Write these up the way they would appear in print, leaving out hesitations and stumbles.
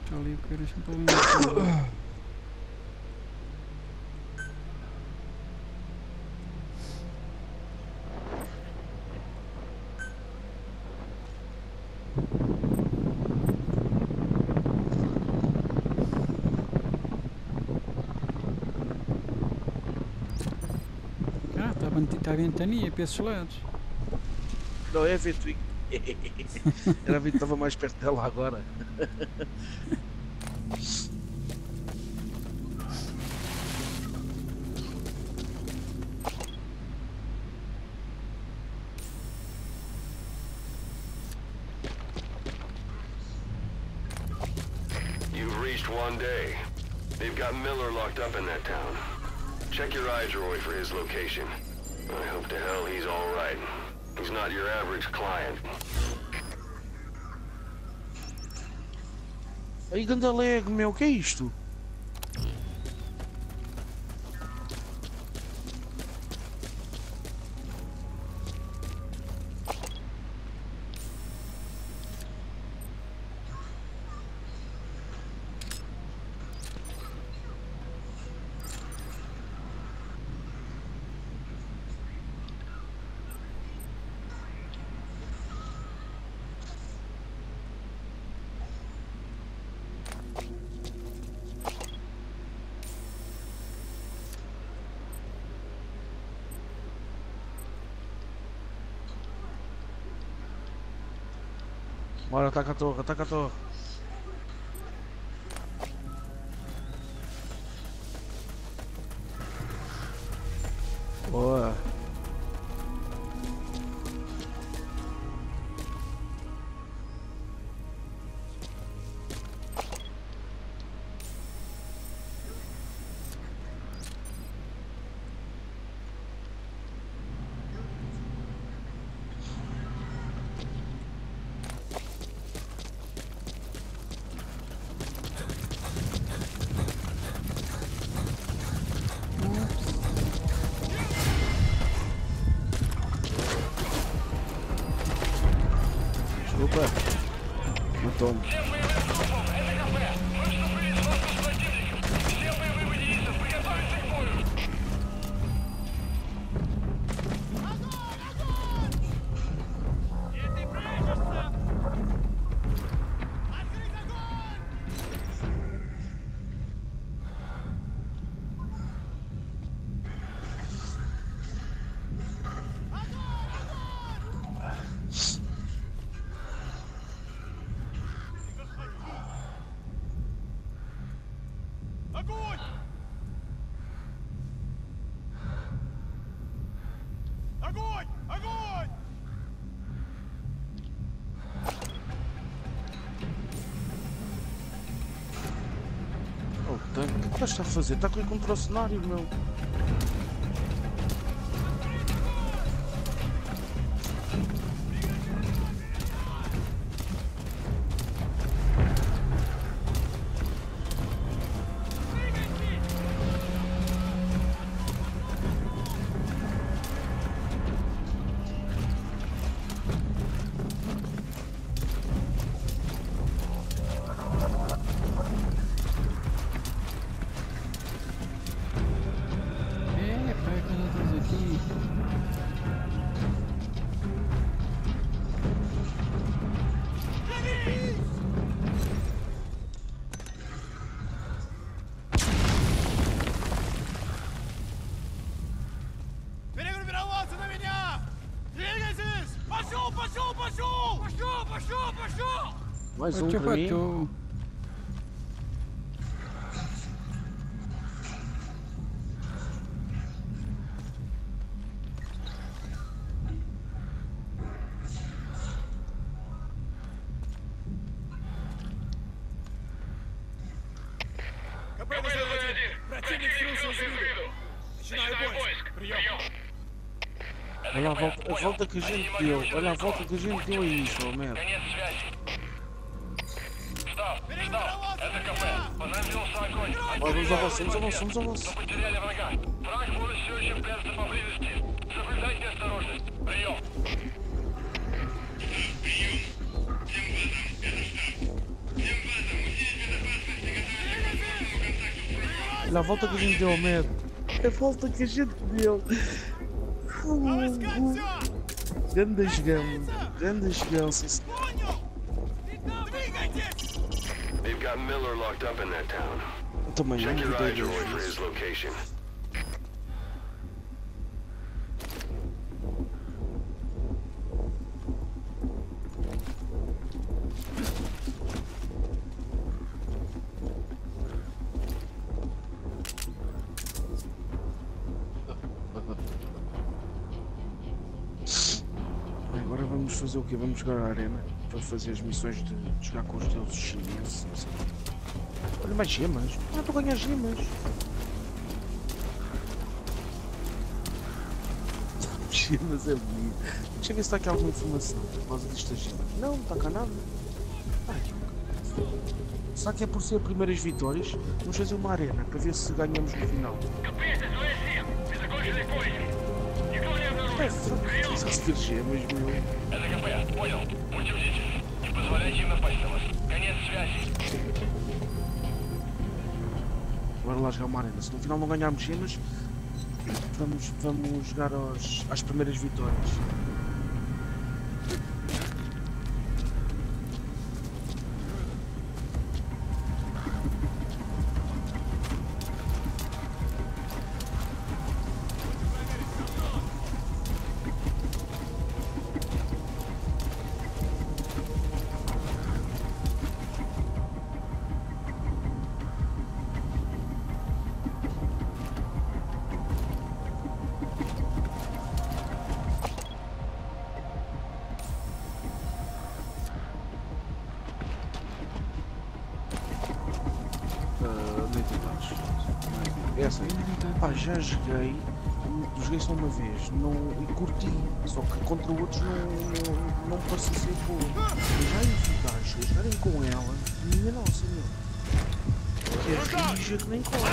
Está ali o que era sempre ali. Está a ventania para esses lados. Não, é a ventoinha. Era a vento que estava mais perto dela agora. You've reached one day. They've got Miller locked up in that town. Check your eyes, Roy, for his location. I hope to hell he's all right. He's not your average client. Aí, Gandalego, meu, que é isto? Bora, ataca a torre, ataca a torre. Boa. Desculpa. Matou-me. O que estás a fazer? Está com contra o cenário, meu. Mais um para mim. Olha a volta que a gente deu. Olha a volta que a gente deu a isso, oh merda. Vamos avançar, vamos avançar, vamos avançar. Olha a volta que a gente deu ao metro. A volta que a gente deu. Ganda chegão, sim. They've got Miller locked up in that town. Também não Check your gritei eyes, Roy, duas for his vezes. location. Bem, agora vamos fazer o quê? Vamos jogar a arena para fazer as missões de jogar com os deuses chineses. Não sei. Olha, mais gemas. Ah, estou a ganhar gemas. Gemas é bonito. Deixa eu ver se está aqui alguma informação por causa destas gemas. Não, não está cá nada. Ai, será que é por ser primeiras vitórias? Vamos fazer uma arena para ver se ganhamos no final. É, será que ter gemas, meu? Bora lá jogar uma arena. Se no final não ganharmos gemas, vamos jogar às primeiras vitórias. Onde é que estás? Essa aí. Pá, já joguei só uma vez e curti, só que contra outros não parecia ser boa. Mas já eficaz, jogarem com ela, minha nossa, meu. Que é rija que nem corre.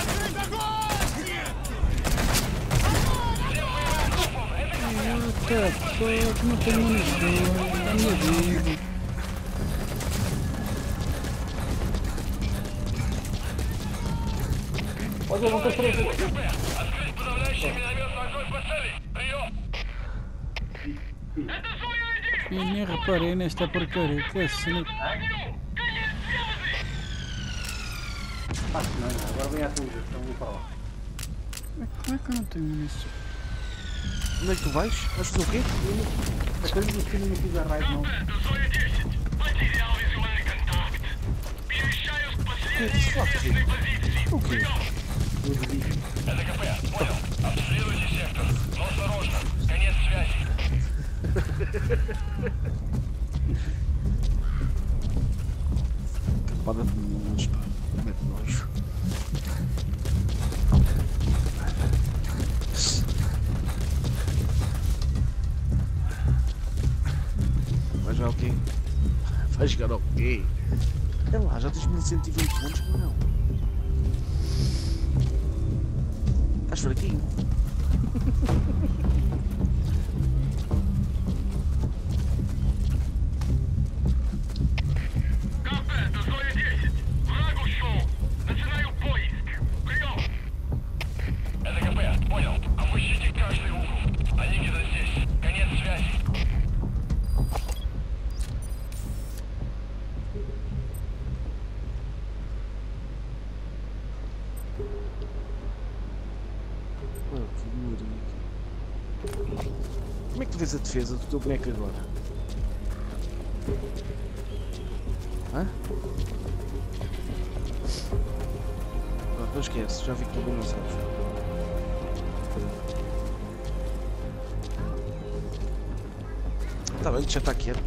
Cara, só que não tem munição, tá minha vida. Eu nem reparei nesta porcaria, que assim. Agora vem a tua, então vou para lá. Como é que eu não tenho munição? Onde é que tu vais? Vais fazer o quê? Estamos no fim aqui da raid, não? O que é isso? O quê? Eu desisto. Campada de meninas, pá. Mete nojo. Vai jogar o quê? Vai jogar o quê? É lá, já tens 1120 pontos, mas não. Estás fraquinho. Como é que tu vês a defesa do teu boneco agora? Hã? Não esquece, já vi que tu bem não sabes. Tá bem, já está quieto.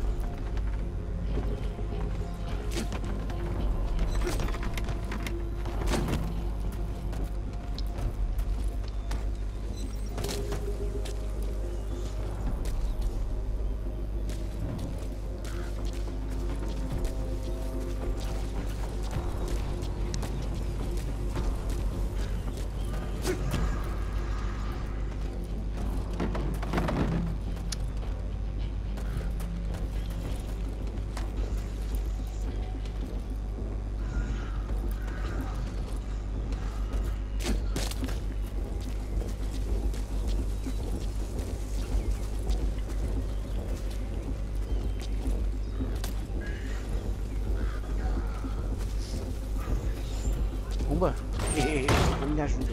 Pumba! A minha ajuda.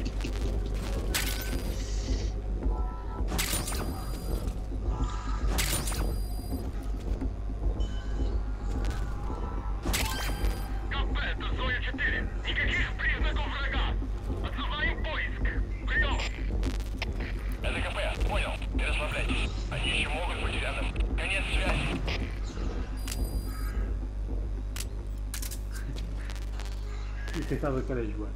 Капета, Зоя 4. Никаких признаков врага. Отзываем поиск. Прием. Это КП, понял. Не расслабляйтесь. Они еще могут быть рядом. Конец связи. Isso aí tava com a Joana.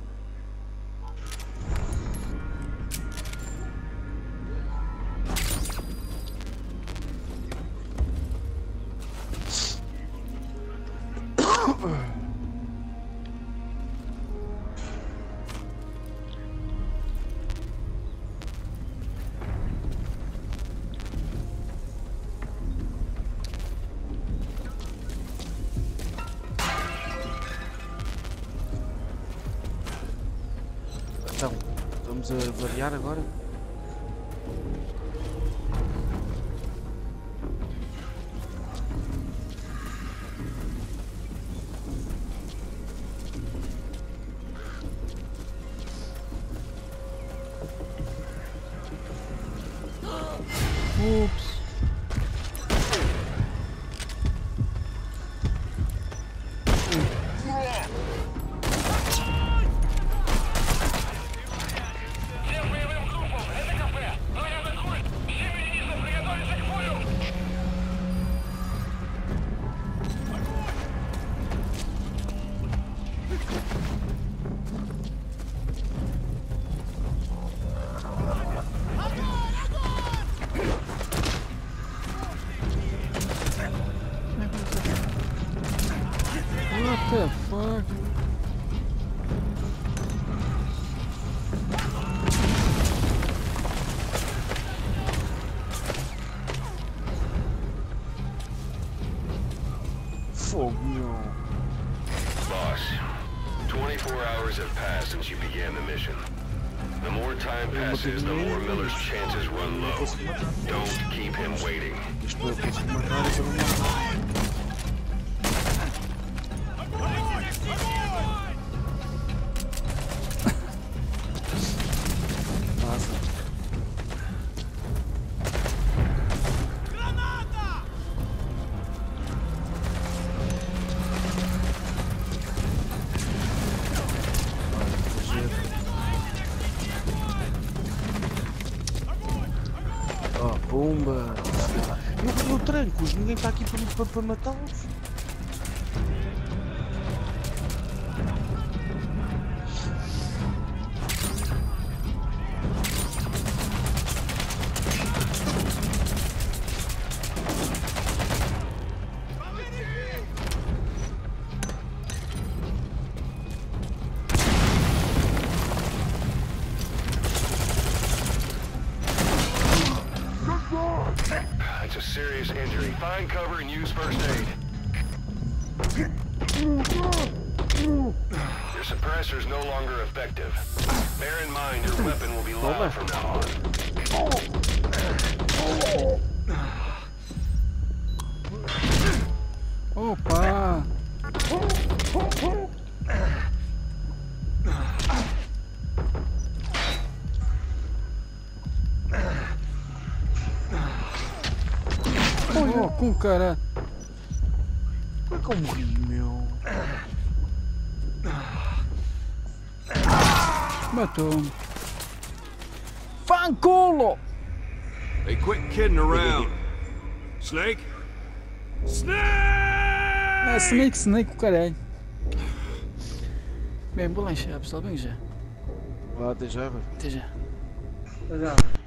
Então, vamos a variar agora? Ups. Всем боевым группам, это КП. Говорят, атакуют. Все единицы приготовиться к бою. What the fuck? Fogo, meu. Boss, 24 hours have passed since you began the mission. The more time passes, the more Miller's chances run low. Don't keep him waiting. Isto é para se matar e para não matar. Passa. Oh, pumba! Eu tranco-os, ninguém está aqui para matá-los. It's a serious injury. Find cover and use first aid. Your suppressor's no longer effective. Bear in mind your weapon will be loud from now on. Opa! Oh, com cara. Como é que eu morri, meu? Matou-me. Fanculo! Hey, quit kidding around. Snake? Snake! É Snake, o caralho. Bem, vou lanchar, pessoal, bem já. Vá, até já, velho. Até já. Mas já.